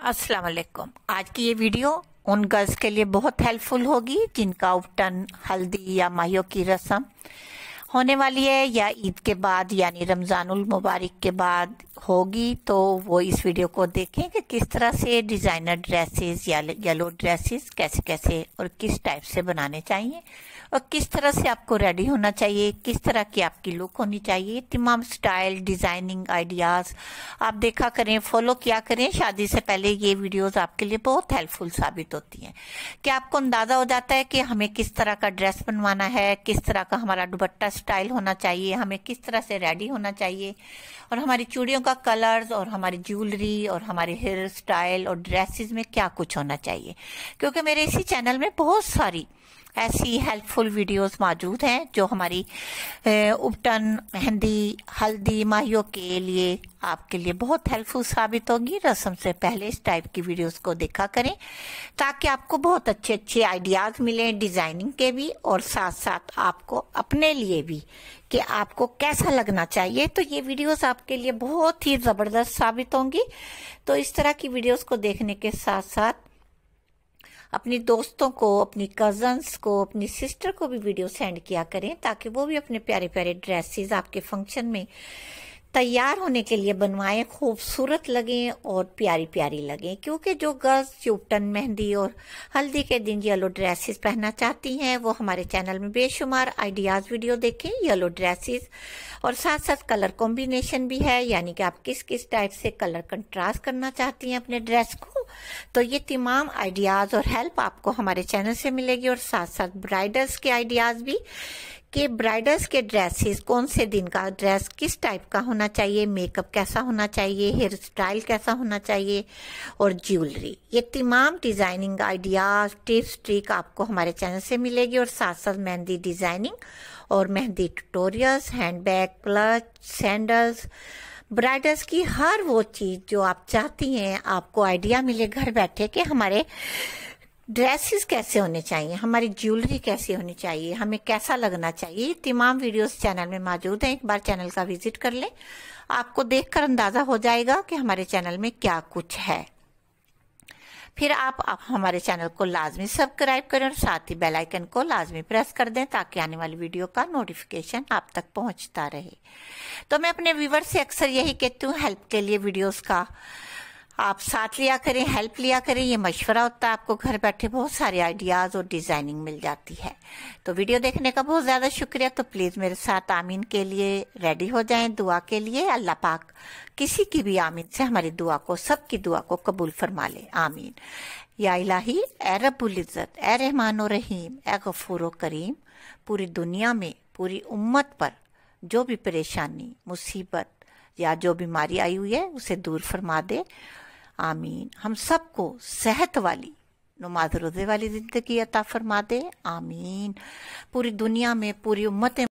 अस्सलाम वालेकुम। आज की ये वीडियो उन गर्ल्स के लिए बहुत हेल्पफुल होगी जिनका उपटन, हल्दी या माहियों की रस्म होने वाली है या ईद के बाद यानी रमजानुल मुबारक के बाद होगी। तो वो इस वीडियो को देखें कि किस तरह से डिजाइनर ड्रेसेस या येलो ड्रेसेस कैसे कैसे और किस टाइप से बनाने चाहिए और किस तरह से आपको रेडी होना चाहिए, किस तरह की आपकी लुक होनी चाहिए। तमाम स्टाइल, डिजाइनिंग आइडियाज आप देखा करें, फॉलो किया करें। शादी से पहले ये वीडियोस आपके लिए बहुत हेल्पफुल साबित होती हैं कि आपको अंदाजा हो जाता है कि हमें किस तरह का ड्रेस बनवाना है, किस तरह का हमारा दुपट्टा स्टाइल होना चाहिए, हमें किस तरह से रेडी होना चाहिए और हमारी चूड़ियों का कलर्स और हमारी ज्वेलरी और हमारे हेयर स्टाइल और ड्रेसेस में क्या कुछ होना चाहिए। क्योंकि मेरे इसी चैनल में बहुत सारी ऐसी हेल्पफुल वीडियोस मौजूद हैं जो हमारी उपटन, मेहंदी, हल्दी, माहियों के लिए आपके लिए बहुत हेल्पफुल साबित होगी। रस्म से पहले इस टाइप की वीडियोस को देखा करें ताकि आपको बहुत अच्छे अच्छे आइडियाज मिलें डिजाइनिंग के भी और साथ साथ आपको अपने लिए भी कि आपको कैसा लगना चाहिए। तो ये वीडियोस आपके लिए बहुत ही जबरदस्त साबित होंगी। तो इस तरह की वीडियोस को देखने के साथ साथ अपनी दोस्तों को, अपनी कजन्स को, अपनी सिस्टर को भी वीडियो सेंड किया करें ताकि वो भी अपने प्यारे प्यारे ड्रेसेस आपके फंक्शन में तैयार होने के लिए बनवाएं, खूबसूरत लगें और प्यारी प्यारी लगें। क्योंकि जो गर्ल्स उपटन, मेहंदी और हल्दी के दिन येलो ड्रेसेस पहनना चाहती हैं वो हमारे चैनल में बेशुमार आइडियाज वीडियो देखें येलो ड्रेसेस और साथ साथ कलर कॉम्बिनेशन भी है, यानी कि आप किस किस टाइप से कलर कंट्रास्ट करना चाहती हैं अपने ड्रेस को। तो ये तमाम आइडियाज और हेल्प आपको हमारे चैनल से मिलेगी और साथ साथ ब्राइडल्स के आइडियाज भी कि ब्राइडल्स के ड्रेसेस कौन से दिन का ड्रेस किस टाइप का होना चाहिए, मेकअप कैसा होना चाहिए, हेयर स्टाइल कैसा होना चाहिए और ज्वेलरी। ये तमाम डिजाइनिंग आइडियाज, टिप्स, ट्रिक आपको हमारे चैनल से मिलेगी और साथ साथ मेहंदी डिजाइनिंग और mehndi tutorials, handbag, clutch, sandals, bridals की हर वो चीज जो आप चाहती हैं आपको आइडिया मिले घर बैठे कि हमारे ड्रेसेस कैसे होने चाहिए, हमारी ज्वेलरी कैसी होनी चाहिए, हमें कैसा लगना चाहिए। ये तमाम वीडियोस चैनल में मौजूद हैं। एक बार चैनल का विजिट कर लें, आपको देखकर अंदाजा हो जाएगा कि हमारे चैनल में क्या कुछ है। फिर आप हमारे चैनल को लाजमी सब्सक्राइब करें और साथ ही बेल आइकन को लाजमी प्रेस कर दें ताकि आने वाली वीडियो का नोटिफिकेशन आप तक पहुंचता रहे। तो मैं अपने व्यूवर से अक्सर यही कहती हूँ, हेल्प के लिए वीडियोस का आप साथ लिया करें, हेल्प लिया करें। ये मशवरा होता है, आपको घर बैठे बहुत सारे आइडियाज और डिजाइनिंग मिल जाती है। तो वीडियो देखने का बहुत ज्यादा शुक्रिया। तो प्लीज मेरे साथ आमीन के लिए रेडी हो जाएं दुआ के लिए। अल्लाह पाक किसी की भी आमीन से हमारी दुआ को, सबकी दुआ को कबूल फरमा ले, आमीन। या इलाही, ए रब्बुल इज्जत, ए रहमान और रहीम, ए गफूर करीम, पूरी दुनिया में पूरी उम्मत पर जो भी परेशानी, मुसीबत या जो बीमारी आई हुई है उसे दूर फरमा दे, आमीन। हम सबको सेहत वाली, नमाज रोजे वाली जिंदगी अता फरमा दे, आमीन। पूरी दुनिया में पूरी उम्मत